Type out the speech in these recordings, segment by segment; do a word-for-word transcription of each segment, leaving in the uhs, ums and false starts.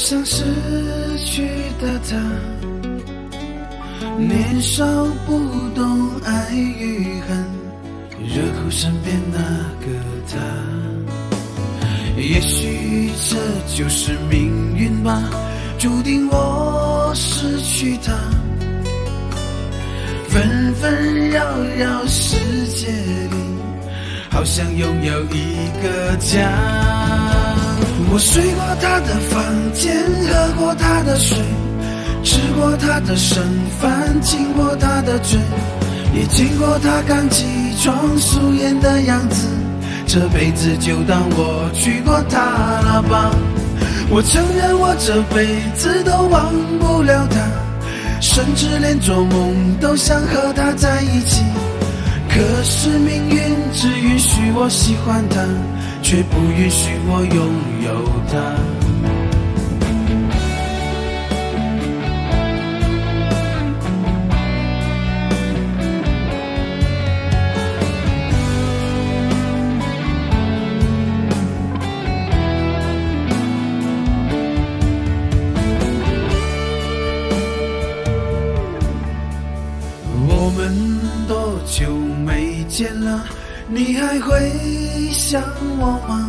像失去的他，年少不懂爱与恨，惹哭身边那个他。也许这就是命运吧，注定我失去他。纷纷扰扰世界里，好像拥有一个家。我睡过他的房间，喝过他的水，吃过他的剩饭，亲过他的嘴，也见过他刚起床素颜的样子。这辈子就当我娶过她了吧。我承认我这辈子都忘不了她，甚至连做梦都想和她在一起。可是命运只允许我喜欢她，却不允许我拥有她。我们多久没见了，你还会想我吗？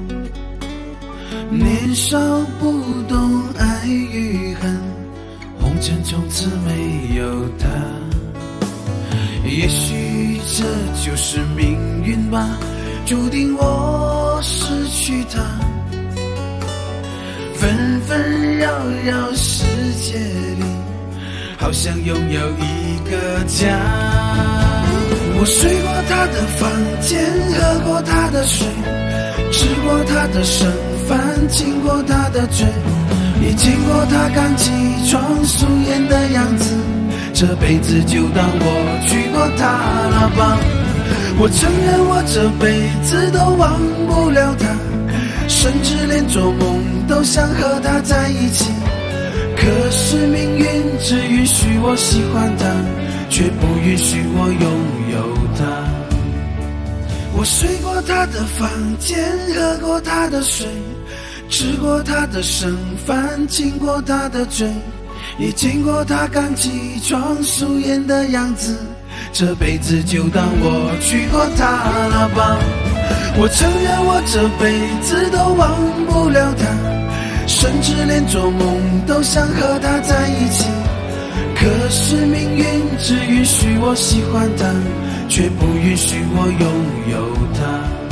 年少不懂爱与恨，红尘从此没有他。也许这就是命运吧，注定我失去他。纷纷扰扰世界里，好像拥有一个家。我睡过他的房间，喝过他的水，吃过他的剩饭，亲过他的嘴，也见过他刚起床素颜的样子。这辈子就当我娶过她了吧。我承认我这辈子都忘不了她，甚至连做梦都想和她在一起。可是命运只允许我喜欢她，却不允许我拥有她。我睡过她的房间，喝过她的水，吃过她的剩饭，亲过她的嘴，也见过她刚起床素颜的样子。这辈子就当我娶过她了吧。我承认我这辈子都忘不了她，甚至连做梦都想和她在一起。可是命运只允许我喜欢她，却不允许我拥有她。